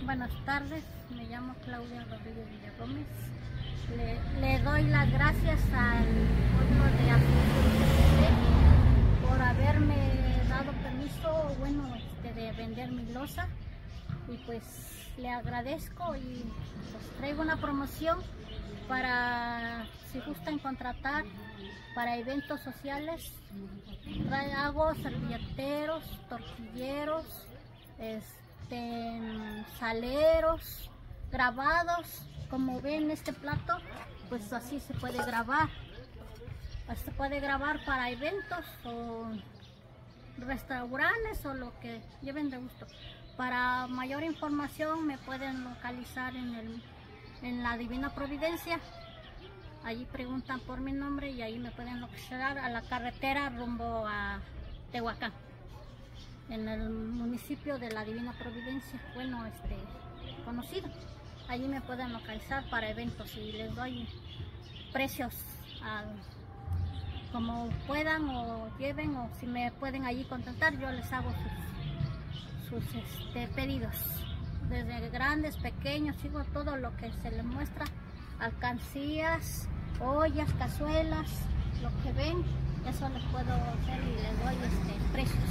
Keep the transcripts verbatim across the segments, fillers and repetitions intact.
Buenas tardes, me llamo Claudia Rodríguez Villagómez. Le, le doy las gracias al pueblo de Asunción por haberme dado permiso, bueno, este, de vender mi loza, y pues le agradezco y pues traigo una promoción para si gustan contratar para eventos sociales. Trae, hago servilleteros, tortilleros, este, saleros, grabados. Como ven este plato, pues así se puede grabar. Se puede grabar para eventos o restaurantes o lo que lleven de gusto. Para mayor información me pueden localizar en, el, en la Divina Providencia. Allí preguntan por mi nombre y ahí me pueden localizar a la carretera rumbo a Tehuacán, en el municipio de la Divina Providencia, bueno, este, conocido. Allí me pueden localizar para eventos y les doy precios a, como puedan o lleven, o si me pueden allí contactar, yo les hago sus, sus este, pedidos. Desde grandes, pequeños, sigo todo lo que se les muestra, alcancías, ollas, cazuelas, lo que ven, eso les puedo hacer y les doy este, precios.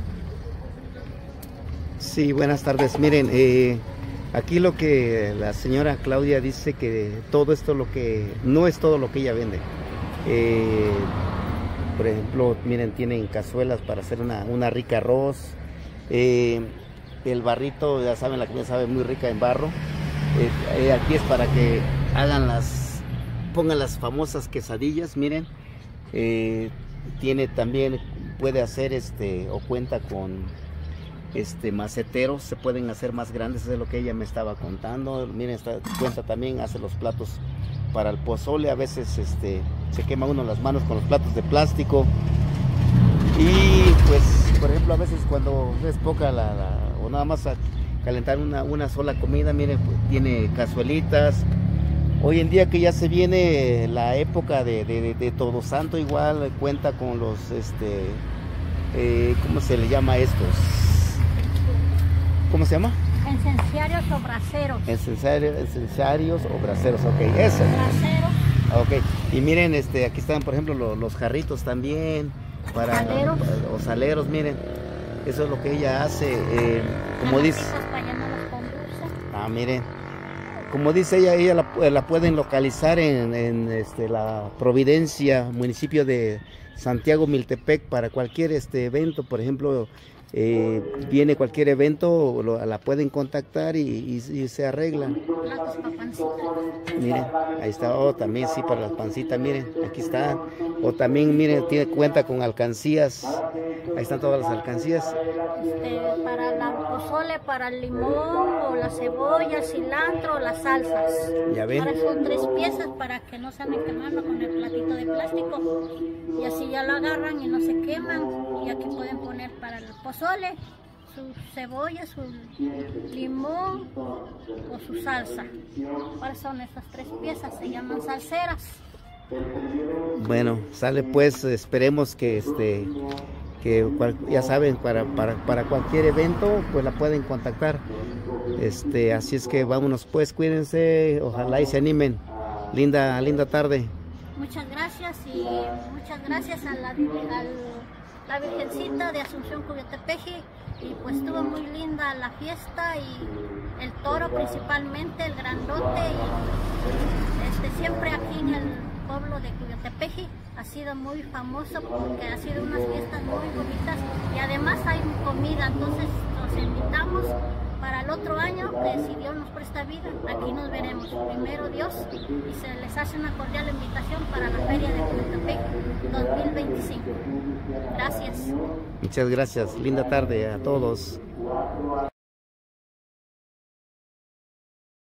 Sí, buenas tardes. Miren, eh, aquí lo que la señora Claudia dice que todo esto lo que no es todo lo que ella vende. Eh, por ejemplo, miren, tienen cazuelas para hacer una, una rica arroz. Eh, el barrito, ya saben, la comida sabe muy rica en barro. Eh, eh, aquí es para que hagan las, pongan las famosas quesadillas. Miren, eh, tiene también, puede hacer este o cuenta con este maceteros, se pueden hacer más grandes, eso es lo que ella me estaba contando. Miren, esta cuenta también, hace los platos para el pozole. A veces este se quema uno las manos con los platos de plástico, y pues por ejemplo a veces cuando es poca la, la o nada más a calentar una, una sola comida, miren, pues, tiene cazuelitas. Hoy en día que ya se viene la época de, de, de, de Todo Santo, igual cuenta con los este eh, ¿cómo se le llama estos? ¿Cómo se llama? Incenciarios o braseros. Incenciarios, incenciarios o braseros, ok, eso. Braseros. Ok, y miren, este, aquí están por ejemplo los, los jarritos también, para, Saleros. o saleros, miren, eso es lo que ella hace, eh, como Las dice, lapitas para llenarlos con dulce. ah, miren, como dice ella, ella la, la pueden localizar en, en este, la Providencia, municipio de Santiago Miltepec, para cualquier este evento. Por ejemplo, eh, viene cualquier evento, lo, la pueden contactar y, y, y se arreglan. Platos para pancitas. Miren, ahí está, oh, también sí, para las pancitas, miren, aquí están. O también, miren, tiene cuenta con alcancías, ahí están todas las alcancías. Este, para la pozole, para el limón, o la cebolla, el cilantro, las salsas. Ya ven. Ahora son tres piezas para que no se anden quemando con el platito de plástico. Y así ya lo agarran y no se queman. Y aquí pueden poner para el pozole su cebolla, su limón o su salsa. ¿Cuáles son estas tres piezas? Se llaman salseras. Bueno, sale pues, esperemos que este que cual, ya saben, para, para, para cualquier evento pues la pueden contactar. Este, así es que vámonos pues, cuídense, ojalá y se animen. Linda, linda tarde. Muchas gracias y muchas gracias a la, a la Virgencita de Asunción Cubiotepeji, y pues estuvo muy linda la fiesta y el toro principalmente, el grandote, y este, siempre aquí en el pueblo de Cubiotepeji ha sido muy famoso porque ha sido unas fiestas muy bonitas y además hay comida. Entonces los invitamos para el otro año, que si Dios nos presta vida, aquí nos veremos, primero Dios, y se les hace una cordial invitación para la Feria de Cubiotepeji dos mil veinticinco. Gracias. Muchas gracias, linda tarde a todos.